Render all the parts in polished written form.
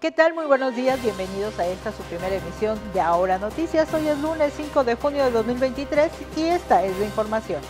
¿Qué tal? Muy buenos días, bienvenidos a esta su primera emisión de Ahora Noticias. Hoy es lunes 5 de junio de 2023 y esta es la información.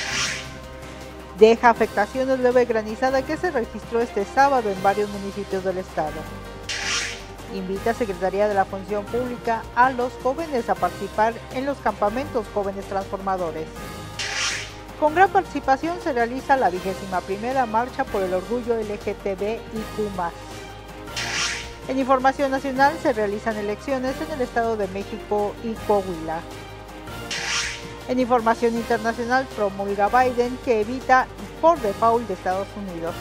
Deja afectaciones leve granizada que se registró este sábado en varios municipios del estado. Invita a Secretaría de la Función Pública a los jóvenes a participar en los campamentos Jóvenes Transformadores. Con gran participación se realiza la 21ª Marcha por el Orgullo LGTBIQ+. En información nacional se realizan elecciones en el Estado de México y Coahuila. En información internacional promulga Biden que evita por default de Estados Unidos.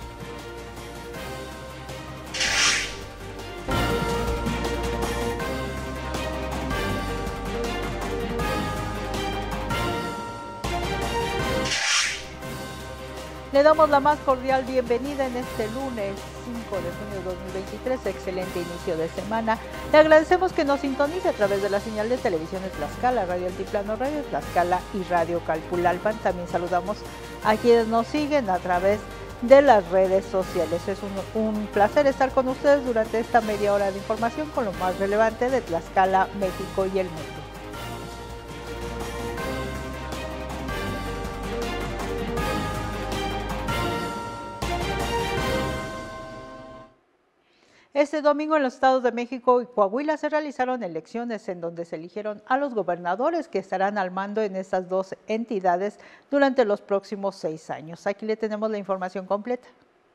Le damos la más cordial bienvenida en este lunes 5 de junio de 2023, excelente inicio de semana. Le agradecemos que nos sintonice a través de la señal de Televisiones Tlaxcala, Radio Altiplano, Radio Tlaxcala y Radio Calpulalpan. También saludamos a quienes nos siguen a través de las redes sociales. Es un placer estar con ustedes durante esta media hora de información con lo más relevante de Tlaxcala, México y el mundo. Este domingo en los estados de México y Coahuila se realizaron elecciones en donde se eligieron a los gobernadores que estarán al mando en estas dos entidades durante los próximos 6 años. Aquí le tenemos la información completa.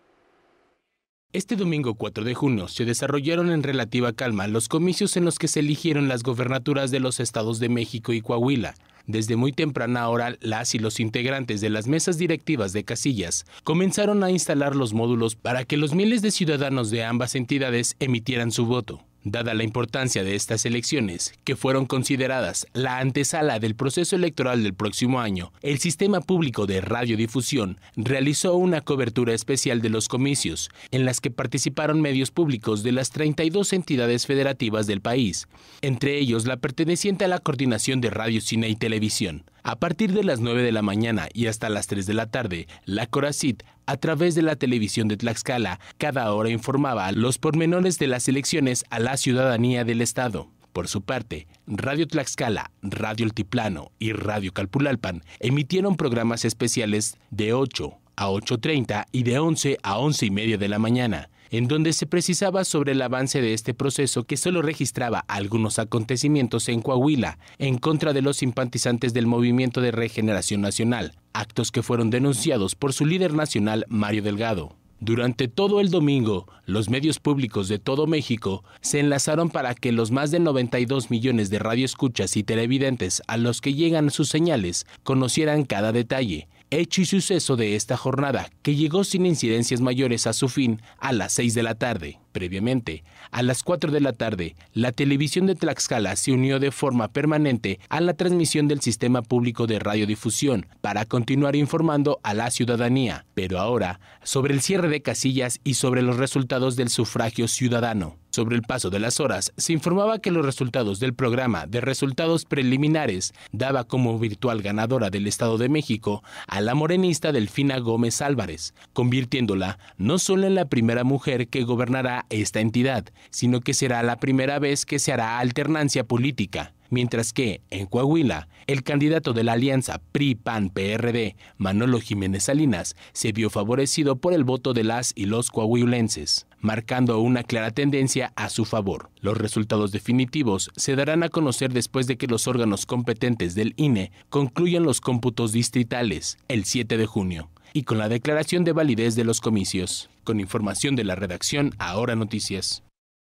Este domingo 4 de junio se desarrollaron en relativa calma los comicios en los que se eligieron las gobernaturas de los estados de México y Coahuila. Desde muy temprana hora, las y los integrantes de las mesas directivas de casillas comenzaron a instalar los módulos para que los miles de ciudadanos de ambas entidades emitieran su voto. Dada la importancia de estas elecciones, que fueron consideradas la antesala del proceso electoral del próximo año, el Sistema Público de Radiodifusión realizó una cobertura especial de los comicios, en las que participaron medios públicos de las 32 entidades federativas del país, entre ellos la perteneciente a la Coordinación de Radio, Cine y Televisión. A partir de las 9 de la mañana y hasta las 3 de la tarde, la Coracit, a través de la televisión de Tlaxcala, cada hora informaba los pormenores de las elecciones a la ciudadanía del estado. Por su parte, Radio Tlaxcala, Radio Altiplano y Radio Calpulalpan emitieron programas especiales de 8 a 8:30 y de 11 a 11:30 de la mañana, en donde se precisaba sobre el avance de este proceso que solo registraba algunos acontecimientos en Coahuila en contra de los simpatizantes del Movimiento de Regeneración Nacional, actos que fueron denunciados por su líder nacional, Mario Delgado. Durante todo el domingo, los medios públicos de todo México se enlazaron para que los más de 92 millones de radioescuchas y televidentes a los que llegan sus señales conocieran cada detalle, hecho y suceso de esta jornada, que llegó sin incidencias mayores a su fin a las 6 de la tarde. Previamente, a las 4 de la tarde, la televisión de Tlaxcala se unió de forma permanente a la transmisión del Sistema Público de Radiodifusión para continuar informando a la ciudadanía, pero ahora sobre el cierre de casillas y sobre los resultados del sufragio ciudadano. Sobre el paso de las horas, se informaba que los resultados del programa de resultados preliminares daba como virtual ganadora del Estado de México a la morenista Delfina Gómez Álvarez, convirtiéndola no solo en la primera mujer que gobernará esta entidad, sino que será la primera vez que se hará alternancia política. Mientras que, en Coahuila, el candidato de la alianza PRI-PAN-PRD, Manolo Jiménez Salinas, se vio favorecido por el voto de las y los coahuilenses, marcando una clara tendencia a su favor. Los resultados definitivos se darán a conocer después de que los órganos competentes del INE concluyan los cómputos distritales, el 7 de junio, y con la declaración de validez de los comicios. Con información de la redacción, Ahora Noticias.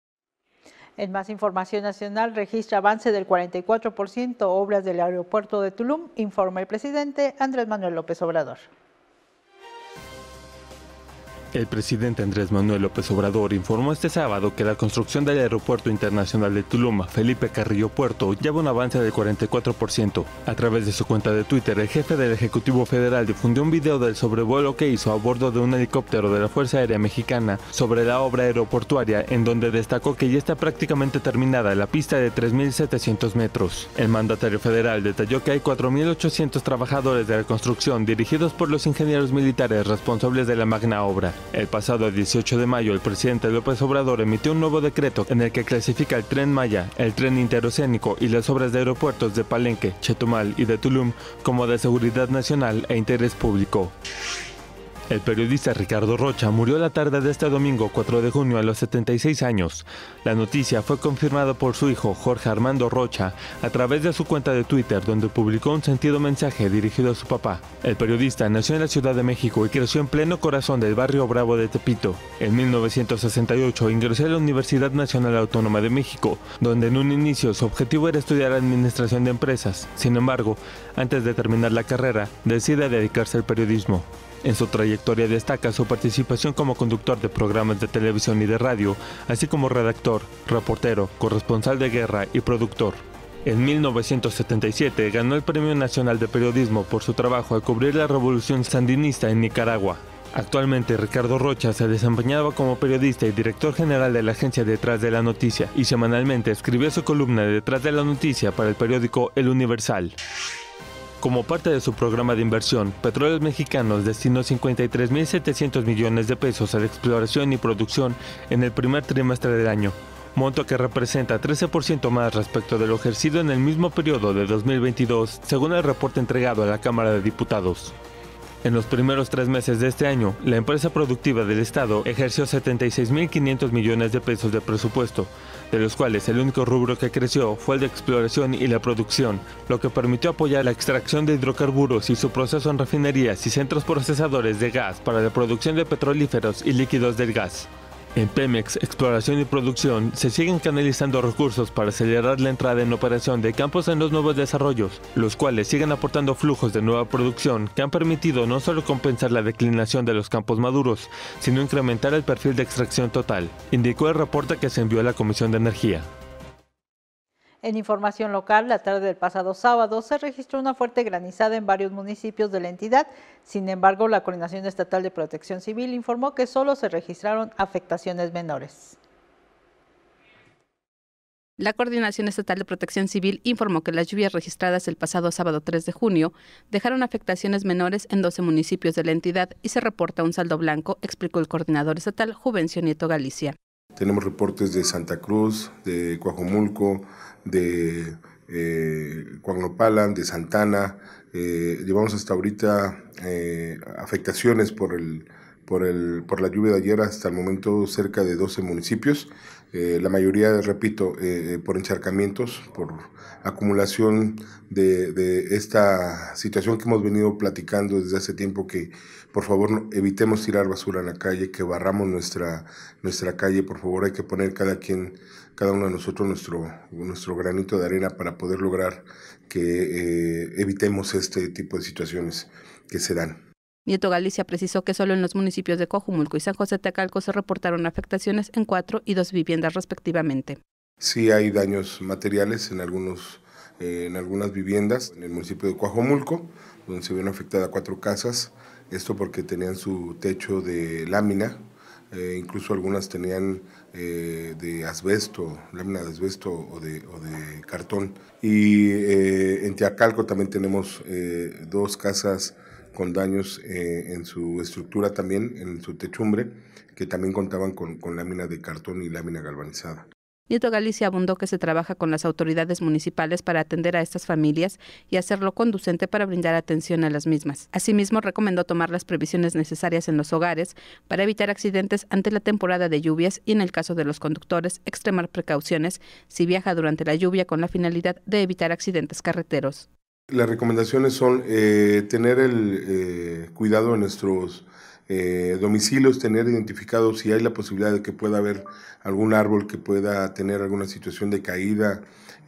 En más información nacional, registra avance del 44% obras del aeropuerto de Tulum, informa el presidente Andrés Manuel López Obrador. El presidente Andrés Manuel López Obrador informó este sábado que la construcción del Aeropuerto Internacional de Tulum, Felipe Carrillo Puerto, lleva un avance del 44%. A través de su cuenta de Twitter, el jefe del Ejecutivo Federal difundió un video del sobrevuelo que hizo a bordo de un helicóptero de la Fuerza Aérea Mexicana sobre la obra aeroportuaria, en donde destacó que ya está prácticamente terminada la pista de 3.700 metros. El mandatario federal detalló que hay 4.800 trabajadores de la construcción dirigidos por los ingenieros militares responsables de la magna obra. El pasado 18 de mayo, el presidente López Obrador emitió un nuevo decreto en el que clasifica el Tren Maya, el Tren Interoceánico y las obras de aeropuertos de Palenque, Chetumal y de Tulum como de seguridad nacional e interés público. El periodista Ricardo Rocha murió la tarde de este domingo 4 de junio a los 76 años. La noticia fue confirmada por su hijo Jorge Armando Rocha a través de su cuenta de Twitter, donde publicó un sentido mensaje dirigido a su papá. El periodista nació en la Ciudad de México y creció en pleno corazón del barrio Bravo de Tepito. En 1968 ingresó a la Universidad Nacional Autónoma de México, donde en un inicio su objetivo era estudiar administración de empresas. Sin embargo, antes de terminar la carrera, decide dedicarse al periodismo. En su trayectoria destaca su participación como conductor de programas de televisión y de radio, así como redactor, reportero, corresponsal de guerra y productor. En 1977 ganó el Premio Nacional de Periodismo por su trabajo al cubrir la revolución sandinista en Nicaragua. Actualmente Ricardo Rocha se desempeñaba como periodista y director general de la agencia Detrás de la Noticia y semanalmente escribió su columna de Detrás de la Noticia para el periódico El Universal. Como parte de su programa de inversión, Petróleos Mexicanos destinó 53.700 millones de pesos a la exploración y producción en el primer trimestre del año, monto que representa 13% más respecto de lo ejercido en el mismo periodo de 2022, según el reporte entregado a la Cámara de Diputados. En los primeros 3 meses de este año, la empresa productiva del Estado ejerció 76.500 millones de pesos de presupuesto, de los cuales el único rubro que creció fue el de exploración y la producción, lo que permitió apoyar la extracción de hidrocarburos y su proceso en refinerías y centros procesadores de gas para la producción de petrolíferos y líquidos del gas. En Pemex, Exploración y Producción, se siguen canalizando recursos para acelerar la entrada en operación de campos en los nuevos desarrollos, los cuales siguen aportando flujos de nueva producción que han permitido no solo compensar la declinación de los campos maduros, sino incrementar el perfil de extracción total, indicó el reporte que se envió a la Comisión de Energía. En información local, la tarde del pasado sábado se registró una fuerte granizada en varios municipios de la entidad. Sin embargo, la Coordinación Estatal de Protección Civil informó que solo se registraron afectaciones menores. La Coordinación Estatal de Protección Civil informó que las lluvias registradas el pasado sábado 3 de junio dejaron afectaciones menores en 12 municipios de la entidad y se reporta un saldo blanco, explicó el coordinador estatal Juvencio Nieto Galicia. Tenemos reportes de Santa Cruz, de Coajomulco, de Coagnopalan, de Santana. Llevamos hasta ahorita afectaciones por la lluvia de ayer hasta el momento cerca de 12 municipios. La mayoría, repito, por encharcamientos, por acumulación de esta situación que hemos venido platicando desde hace tiempo, que por favor evitemos tirar basura en la calle, que barramos nuestra calle. Por favor, hay que poner cada uno de nosotros nuestro granito de arena para poder lograr que evitemos este tipo de situaciones que se dan. Nieto Galicia precisó que solo en los municipios de Coajomulco y San José Tecalco se reportaron afectaciones en 4 y 2 viviendas respectivamente. Sí hay daños materiales en algunas viviendas. En el municipio de Coajomulco, donde se vieron afectadas 4 casas, esto porque tenían su techo de lámina, incluso algunas tenían de asbesto, lámina de asbesto o de cartón. Y en Teacalco también tenemos 2 casas con daños en su estructura también, en su techumbre, que también contaban con lámina de cartón y lámina galvanizada. Nieto Galicia abundó que se trabaja con las autoridades municipales para atender a estas familias y hacerlo conducente para brindar atención a las mismas. Asimismo, recomendó tomar las previsiones necesarias en los hogares para evitar accidentes ante la temporada de lluvias y, en el caso de los conductores, extremar precauciones si viaja durante la lluvia con la finalidad de evitar accidentes carreteros. Las recomendaciones son tener el cuidado en nuestros domicilios, tener identificado si hay la posibilidad de que pueda haber algún árbol que pueda tener alguna situación de caída,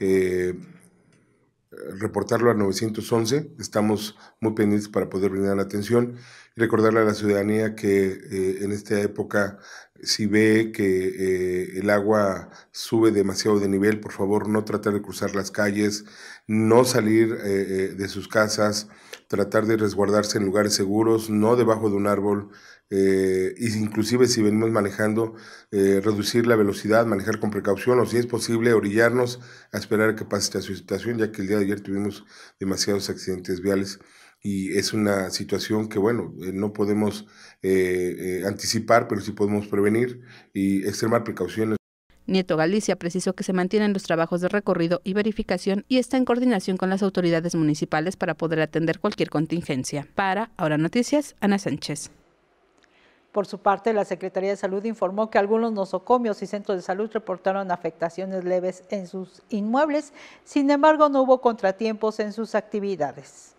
reportarlo al 911, estamos muy pendientes para poder brindar la atención y recordarle a la ciudadanía que en esta época, si ve que el agua sube demasiado de nivel, por favor no tratar de cruzar las calles, no salir de sus casas, tratar de resguardarse en lugares seguros, no debajo de un árbol, inclusive si venimos manejando, reducir la velocidad, manejar con precaución o si es posible orillarnos a esperar a que pase esta situación, ya que el día de ayer tuvimos demasiados accidentes viales. y es una situación que, bueno, no podemos anticipar, pero sí podemos prevenir y extremar precauciones. Nieto Galicia precisó que se mantienen los trabajos de recorrido y verificación y está en coordinación con las autoridades municipales para poder atender cualquier contingencia. Para Ahora Noticias, Ana Sánchez. Por su parte, la Secretaría de Salud informó que algunos nosocomios y centros de salud reportaron afectaciones leves en sus inmuebles, sin embargo, no hubo contratiempos en sus actividades.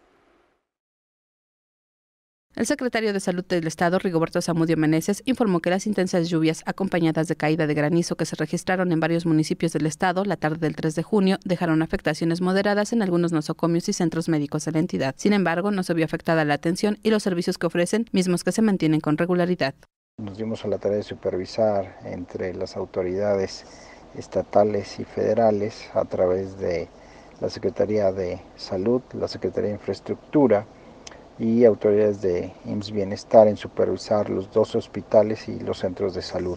El secretario de Salud del Estado, Rigoberto Zamudio Meneses, informó que las intensas lluvias acompañadas de caída de granizo que se registraron en varios municipios del Estado la tarde del 3 de junio dejaron afectaciones moderadas en algunos nosocomios y centros médicos de la entidad. Sin embargo, no se vio afectada la atención y los servicios que ofrecen, mismos que se mantienen con regularidad. Nos dimos a la tarea de supervisar entre las autoridades estatales y federales a través de la Secretaría de Salud, la Secretaría de Infraestructura y autoridades de IMSS Bienestar en supervisar los 12 hospitales y los centros de salud,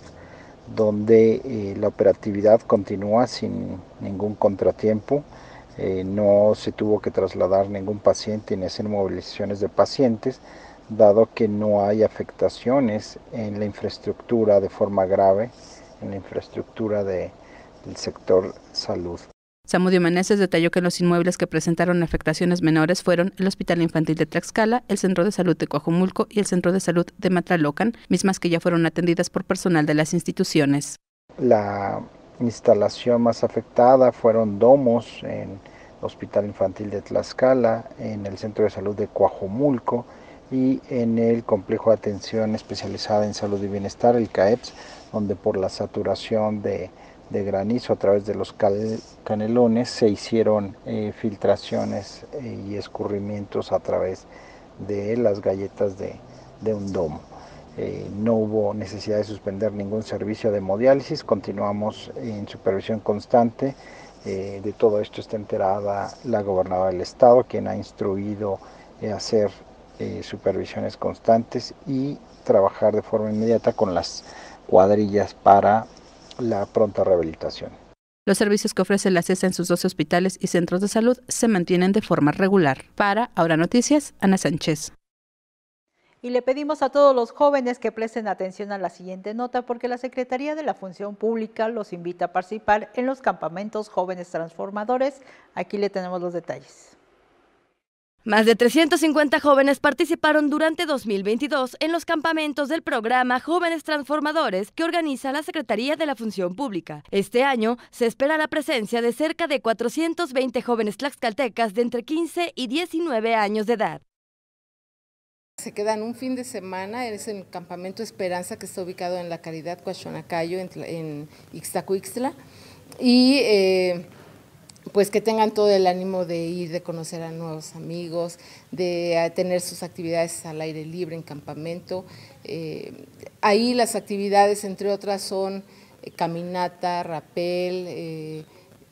donde la operatividad continúa sin ningún contratiempo. No se tuvo que trasladar ningún paciente ni hacer movilizaciones de pacientes, dado que no hay afectaciones en la infraestructura de forma grave, en la infraestructura del sector salud. Zamudio Meneses detalló que los inmuebles que presentaron afectaciones menores fueron el Hospital Infantil de Tlaxcala, el Centro de Salud de Coajomulco y el Centro de Salud de Matlalocan, mismas que ya fueron atendidas por personal de las instituciones. La instalación más afectada fueron domos en el Hospital Infantil de Tlaxcala, en el Centro de Salud de Coajomulco y en el Complejo de Atención Especializada en Salud y Bienestar, el CAEPS, donde por la saturación de granizo a través de los canelones se hicieron filtraciones y escurrimientos a través de las galletas de un domo. No hubo necesidad de suspender ningún servicio de hemodiálisis, continuamos en supervisión constante. De todo esto está enterada la gobernadora del estado, quien ha instruido hacer supervisiones constantes y trabajar de forma inmediata con las cuadrillas para la pronta rehabilitación. Los servicios que ofrece la CESA en sus 12 hospitales y centros de salud se mantienen de forma regular. Para Ahora Noticias, Ana Sánchez. Y le pedimos a todos los jóvenes que presten atención a la siguiente nota porque la Secretaría de la Función Pública los invita a participar en los campamentos Jóvenes Transformadores. Aquí le tenemos los detalles. Más de 350 jóvenes participaron durante 2022 en los campamentos del programa Jóvenes Transformadores que organiza la Secretaría de la Función Pública. Este año se espera la presencia de cerca de 420 jóvenes tlaxcaltecas de entre 15 y 19 años de edad. Se quedan un fin de semana, es en el campamento Esperanza, que está ubicado en la Caridad Coachonacayo, en Ixtacuixtla, y pues que tengan todo el ánimo de ir, de conocer a nuevos amigos, de tener sus actividades al aire libre en campamento. Ahí las actividades, entre otras, son caminata, rapel,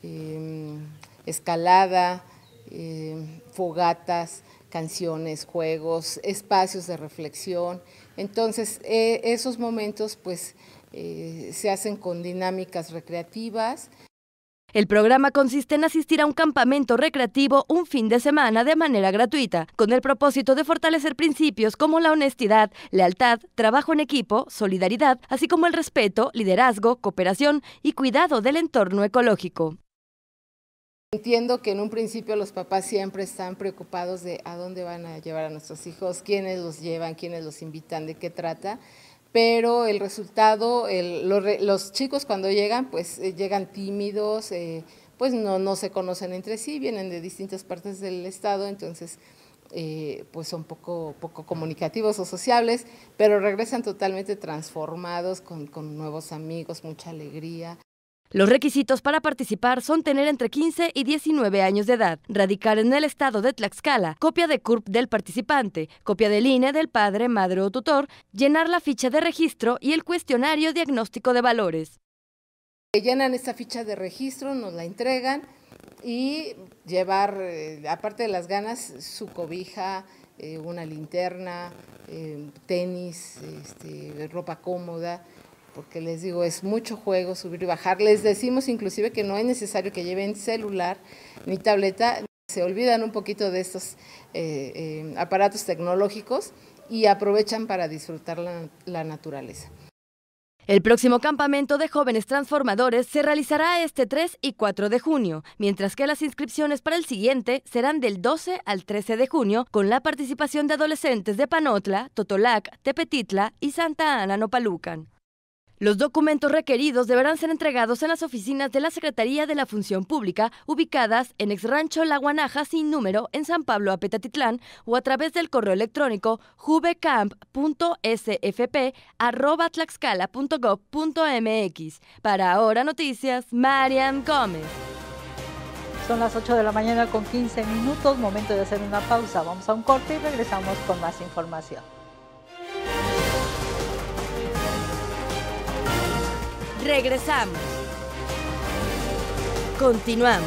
escalada, fogatas, canciones, juegos, espacios de reflexión. Entonces, esos momentos pues se hacen con dinámicas recreativas. El programa consiste en asistir a un campamento recreativo un fin de semana de manera gratuita, con el propósito de fortalecer principios como la honestidad, lealtad, trabajo en equipo, solidaridad, así como el respeto, liderazgo, cooperación y cuidado del entorno ecológico. Entiendo que en un principio los papás siempre están preocupados de a dónde van a llevar a nuestros hijos, quiénes los llevan, quiénes los invitan, de qué trata. Pero el resultado, los chicos cuando llegan, pues llegan tímidos, pues no se conocen entre sí, vienen de distintas partes del estado, entonces pues son poco comunicativos o sociables, pero regresan totalmente transformados, con nuevos amigos, mucha alegría. Los requisitos para participar son tener entre 15 y 19 años de edad, radicar en el estado de Tlaxcala, copia de CURP del participante, copia del INE del padre, madre o tutor, llenar la ficha de registro y el cuestionario diagnóstico de valores. Llenan esta ficha de registro, nos la entregan y llevar, aparte de las ganas, su cobija, una linterna, tenis, ropa cómoda, porque les digo, es mucho juego subir y bajar. Les decimos inclusive que no es necesario que lleven celular ni tableta. Se olvidan un poquito de estos aparatos tecnológicos y aprovechan para disfrutar la naturaleza. El próximo campamento de jóvenes transformadores se realizará este 3 y 4 de junio, mientras que las inscripciones para el siguiente serán del 12 al 13 de junio, con la participación de adolescentes de Panotla, Totolac, Tepetitla y Santa Ana Nopalucan. Los documentos requeridos deberán ser entregados en las oficinas de la Secretaría de la Función Pública, ubicadas en Ex Rancho La Guanaja sin número en San Pablo Apetatitlán, o a través del correo electrónico juvecamp.sfp@tlaxcala.gov.mx. Para Ahora Noticias, Marian Gómez. Son las 8 de la mañana con 15 minutos, momento de hacer una pausa. Vamos a un corte y regresamos con más información. Regresamos. Continuamos.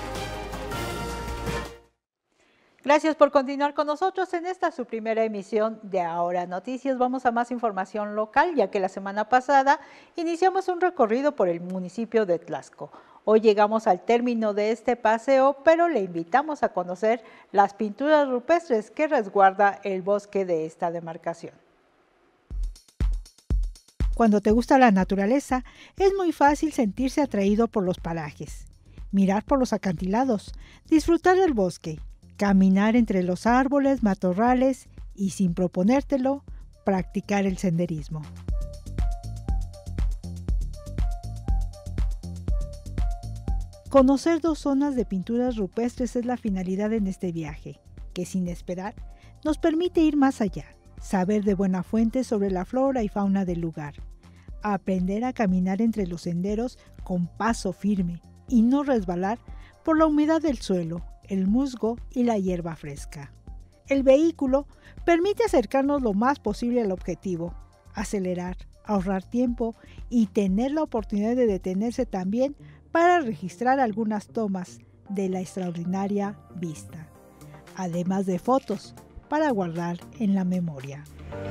Gracias por continuar con nosotros en esta su primera emisión de Ahora Noticias. Vamos a más información local, ya que la semana pasada iniciamos un recorrido por el municipio de Tlaxco. Hoy llegamos al término de este paseo, pero le invitamos a conocer las pinturas rupestres que resguarda el bosque de esta demarcación. Cuando te gusta la naturaleza, es muy fácil sentirse atraído por los parajes, mirar por los acantilados, disfrutar del bosque, caminar entre los árboles, matorrales y, sin proponértelo, practicar el senderismo. Conocer 2 zonas de pinturas rupestres es la finalidad en este viaje, que sin esperar nos permite ir más allá, saber de buena fuente sobre la flora y fauna del lugar, aprender a caminar entre los senderos con paso firme y no resbalar por la humedad del suelo, el musgo y la hierba fresca. El vehículo permite acercarnos lo más posible al objetivo, acelerar, ahorrar tiempo y tener la oportunidad de detenerse también para registrar algunas tomas de la extraordinaria vista, además de fotos para guardar en la memoria.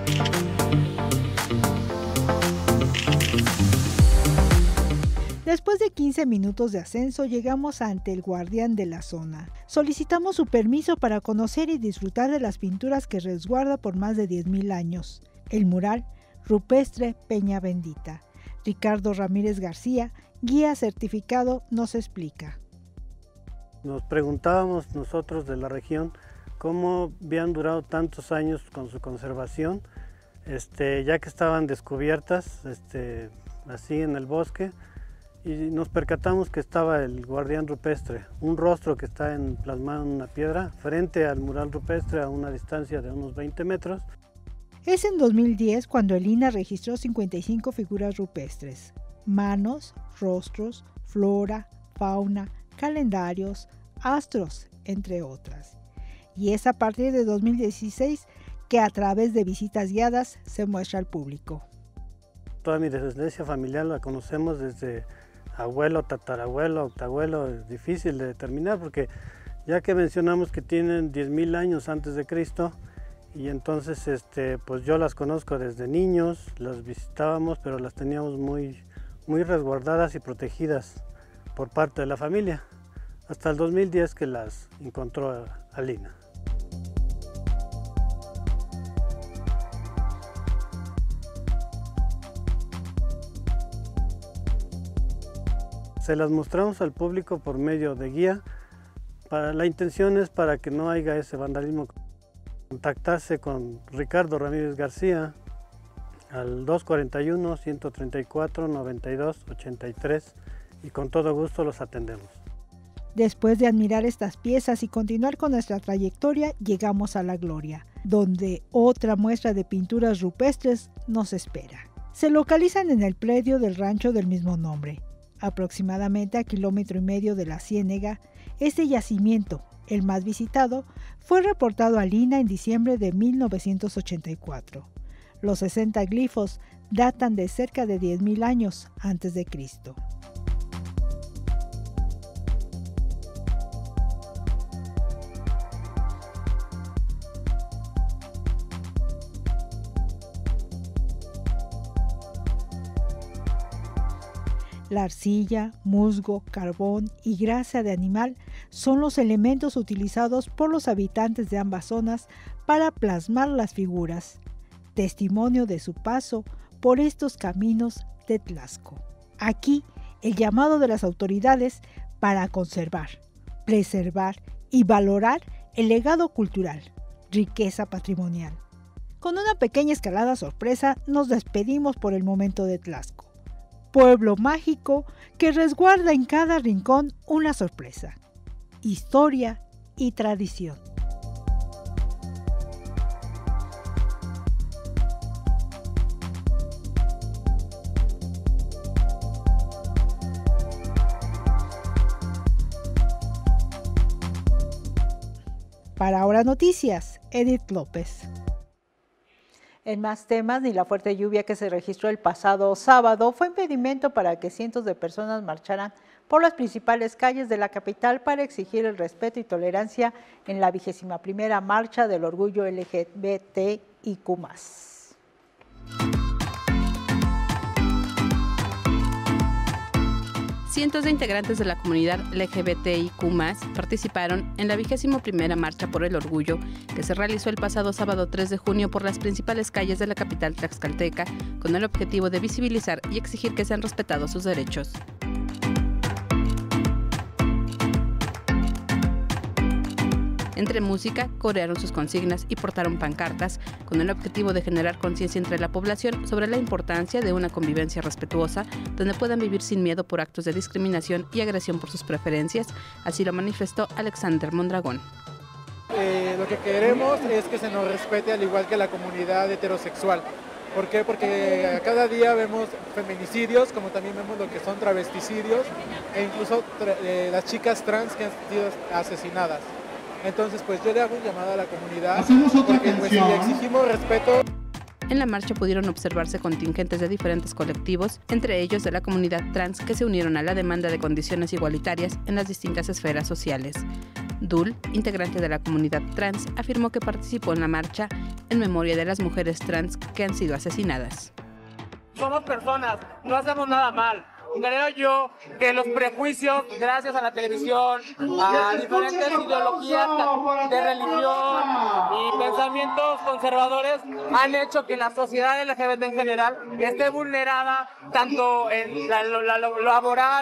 Después de 15 minutos de ascenso, llegamos ante el guardián de la zona. Solicitamos su permiso para conocer y disfrutar de las pinturas que resguarda por más de 10,000 años. El mural rupestre Peña Bendita. Ricardo Ramírez García, guía certificado, nos explica. Nos preguntábamos nosotros de la región cómo habían durado tantos años con su conservación, ya que estaban descubiertas así en el bosque. Y nos percatamos que estaba el guardián rupestre, un rostro que está plasmado en una piedra, frente al mural rupestre a una distancia de unos 20 metros. Es en 2010 cuando el INAH registró 55 figuras rupestres, manos, rostros, flora, fauna, calendarios, astros, entre otras. Y es a partir de 2016 que a través de visitas guiadas se muestra al público. Toda mi descendencia familiar la conocemos desde abuelo, tatarabuelo, octabuelo. Es difícil de determinar porque ya que mencionamos que tienen 10,000 años antes de Cristo, y entonces pues yo las conozco desde niños, las visitábamos, pero las teníamos muy resguardadas y protegidas por parte de la familia, hasta el 2010 que las encontró Alina. Se las mostramos al público por medio de guía. La intención es para que no haya ese vandalismo. Contactarse con Ricardo Ramírez García al 241-134-92-83 y con todo gusto los atendemos. Después de admirar estas piezas y continuar con nuestra trayectoria, llegamos a La Gloria, donde otra muestra de pinturas rupestres nos espera. Se localizan en el predio del rancho del mismo nombre. Aproximadamente a 1,5 kilómetros de la Ciénega, este yacimiento, el más visitado, fue reportado al INAH en diciembre de 1984. Los 60 glifos datan de cerca de 10,000 años antes de Cristo. La arcilla, musgo, carbón y grasa de animal son los elementos utilizados por los habitantes de ambas zonas para plasmar las figuras, testimonio de su paso por estos caminos de Tlaxco. Aquí, el llamado de las autoridades para conservar, preservar y valorar el legado cultural, riqueza patrimonial. Con una pequeña escalada sorpresa, nos despedimos por el momento de Tlaxco, pueblo mágico que resguarda en cada rincón una sorpresa, historia y tradición. Para Ahora Noticias, Edith López. En más temas, ni la fuerte lluvia que se registró el pasado sábado fue impedimento para que cientos de personas marcharan por las principales calles de la capital para exigir el respeto y tolerancia en la 21ª Marcha del Orgullo LGBTIQ+. Cientos de integrantes de la comunidad LGBTIQ+ participaron en la 21ª Marcha por el Orgullo, que se realizó el pasado sábado 3 de junio por las principales calles de la capital tlaxcalteca, con el objetivo de visibilizar y exigir que sean respetados sus derechos. Entre música, corearon sus consignas y portaron pancartas con el objetivo de generar conciencia entre la población sobre la importancia de una convivencia respetuosa donde puedan vivir sin miedo por actos de discriminación y agresión por sus preferencias, así lo manifestó Alexander Mondragón. Lo que queremos es que se nos respete al igual que la comunidad heterosexual. ¿Por qué? Porque cada día vemos feminicidios, como también vemos lo que son travesticidios e incluso las chicas trans que han sido asesinadas. Entonces, pues yo le hago un llamado a la comunidad porque pues, si le exigimos respeto. En la marcha pudieron observarse contingentes de diferentes colectivos, entre ellos de la comunidad trans, que se unieron a la demanda de condiciones igualitarias en las distintas esferas sociales. Dul, integrante de la comunidad trans, afirmó que participó en la marcha en memoria de las mujeres trans que han sido asesinadas. Somos personas, no hacemos nada mal. Creo yo que los prejuicios, gracias a la televisión, a diferentes ideologías de religión y pensamientos conservadores, han hecho que la sociedad LGBT en general esté vulnerada tanto en lo laboral,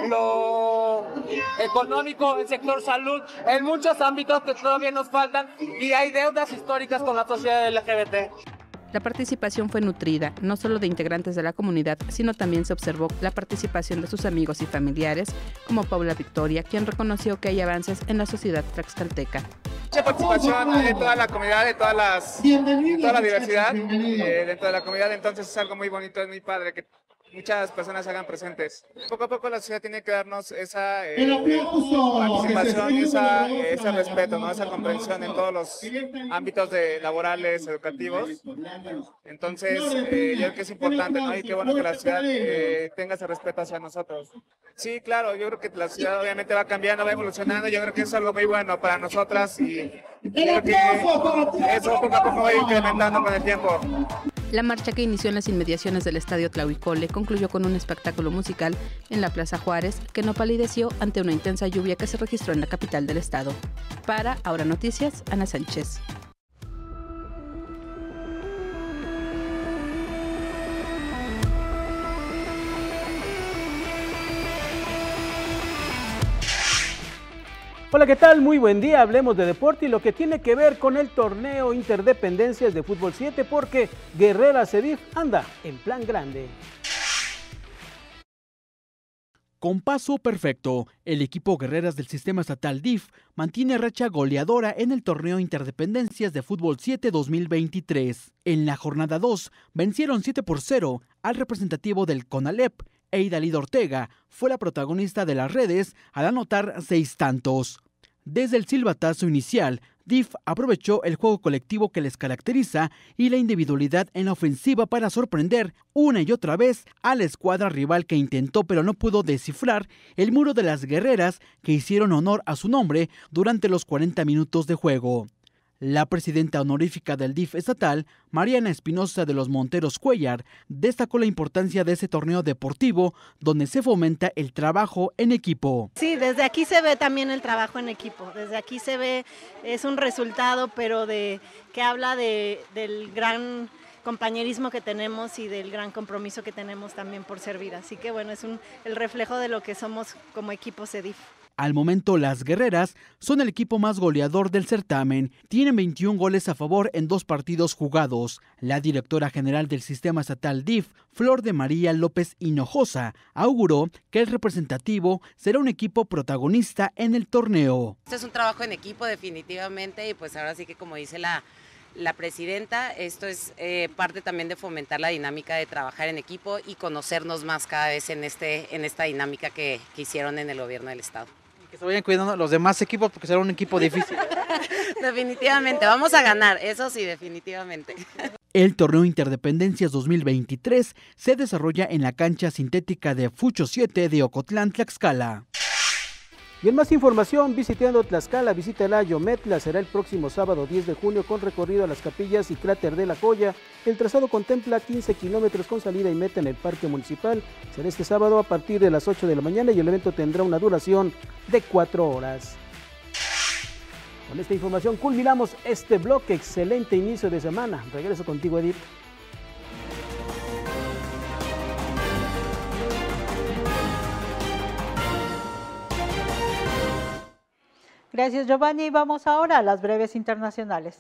lo económico, el sector salud, en muchos ámbitos que todavía nos faltan y hay deudas históricas con la sociedad LGBT. La participación fue nutrida, no solo de integrantes de la comunidad, sino también se observó la participación de sus amigos y familiares, como Paula Victoria, quien reconoció que hay avances en la sociedad tlaxcalteca. Mucha participación de toda la comunidad, de toda la diversidad dentro de la comunidad, entonces es algo muy bonito, es muy padre que muchas personas se hagan presentes. Poco a poco la sociedad tiene que darnos esa participación, ese respeto, ¿no? Esa comprensión en todos los ámbitos laborales, educativos. Entonces, yo creo que es importante, ¿no? Y qué bueno que la sociedad tenga ese respeto hacia nosotros. Sí, claro, yo creo que la sociedad obviamente va cambiando, va evolucionando, yo creo que es algo muy bueno para nosotras y creo que eso poco a poco va a ir incrementando con el tiempo. La marcha, que inició en las inmediaciones del Estadio Tlahuicole, concluyó con un espectáculo musical en la Plaza Juárez, que no palideció ante una intensa lluvia que se registró en la capital del estado. Para Ahora Noticias, Ana Sánchez. Hola, ¿qué tal? Muy buen día. Hablemos de deporte y lo que tiene que ver con el torneo Interdependencias de Fútbol 7, porque Guerreras CEDIF anda en plan grande. Con paso perfecto, el equipo Guerreras del Sistema Estatal DIF mantiene racha goleadora en el torneo Interdependencias de Fútbol 7 2023. En la jornada 2, vencieron 7-0 al representativo del CONALEP. Eidalida Ortega fue la protagonista de las redes al anotar 6 tantos. Desde el silbatazo inicial, DIF aprovechó el juego colectivo que les caracteriza y la individualidad en la ofensiva para sorprender una y otra vez a la escuadra rival, que intentó pero no pudo descifrar el muro de las guerreras, que hicieron honor a su nombre durante los 40 minutos de juego. La presidenta honorífica del DIF estatal, Mariana Espinosa de los Monteros Cuellar, destacó la importancia de este torneo deportivo donde se fomenta el trabajo en equipo. Sí, desde aquí se ve también el trabajo en equipo, desde aquí se ve, es un resultado, pero que habla del gran compañerismo que tenemos y del gran compromiso que tenemos también por servir. Así que bueno, es el reflejo de lo que somos como equipo CEDIF. Al momento, las guerreras son el equipo más goleador del certamen. Tienen 21 goles a favor en 2 partidos jugados. La directora general del sistema estatal DIF, Flor de María López Hinojosa, auguró que el representativo será un equipo protagonista en el torneo. Este es un trabajo en equipo definitivamente y pues ahora sí que como dice la presidenta, esto es parte también de fomentar la dinámica de trabajar en equipo y conocernos más cada vez en esta dinámica que hicieron en el gobierno del estado. Que se vayan cuidando los demás equipos porque será un equipo difícil. Definitivamente, vamos a ganar, eso sí, definitivamente. El torneo Interdependencias 2023 se desarrolla en la cancha sintética de Fucho 7 de Ocotlán, Tlaxcala. Y en más información, visitando Tlaxcala, visita el Ayometla, será el próximo sábado 10 de junio con recorrido a las capillas y cráter de la Joya. El trazado contempla 15 kilómetros con salida y meta en el Parque Municipal. Será este sábado a partir de las 8 de la mañana y el evento tendrá una duración de 4 horas. Con esta información culminamos este bloque. Excelente inicio de semana. Regreso contigo, Edith. Gracias, Giovanni. Vamos ahora a las breves internacionales.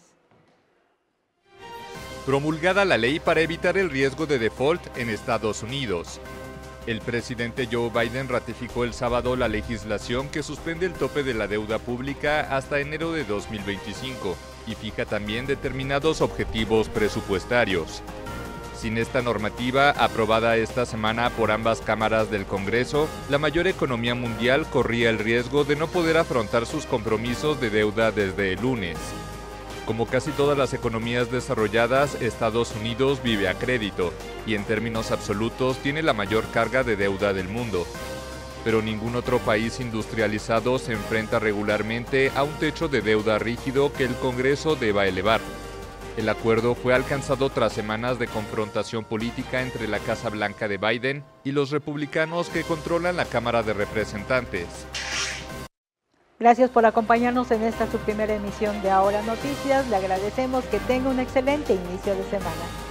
Promulgada la ley para evitar el riesgo de default en Estados Unidos. El presidente Joe Biden ratificó el sábado la legislación que suspende el tope de la deuda pública hasta enero de 2025 y fija también determinados objetivos presupuestarios. Sin esta normativa, aprobada esta semana por ambas cámaras del Congreso, la mayor economía mundial corría el riesgo de no poder afrontar sus compromisos de deuda desde el lunes. Como casi todas las economías desarrolladas, Estados Unidos vive a crédito y en términos absolutos tiene la mayor carga de deuda del mundo. Pero ningún otro país industrializado se enfrenta regularmente a un techo de deuda rígido que el Congreso deba elevar. El acuerdo fue alcanzado tras semanas de confrontación política entre la Casa Blanca de Biden y los republicanos que controlan la Cámara de Representantes. Gracias por acompañarnos en esta su primera emisión de Ahora Noticias. Le agradecemos que tenga un excelente inicio de semana.